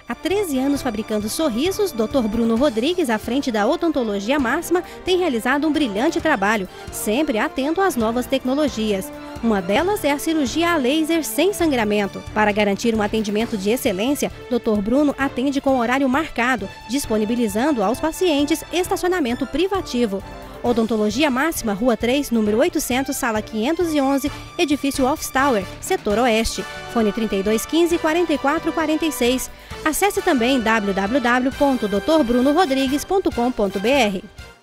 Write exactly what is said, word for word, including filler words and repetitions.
Há treze anos fabricando sorrisos, doutor Bruno Rodrigues, à frente da Odontologia Máxima, tem realizado um brilhante trabalho, sempre atento às novas tecnologias. Uma delas é a cirurgia a laser sem sangramento. Para garantir um atendimento de excelência, doutor Bruno atende com horário marcado, disponibilizando aos pacientes estacionamento privativo. Odontologia Máxima, Rua três, número oitocentos, sala quinhentos e onze, edifício Office Tower, setor oeste. Fone trinta e dois quinze, quarenta e quatro quarenta e seis. Acesse também w w w ponto doutor bruno rodrigues ponto com ponto b r.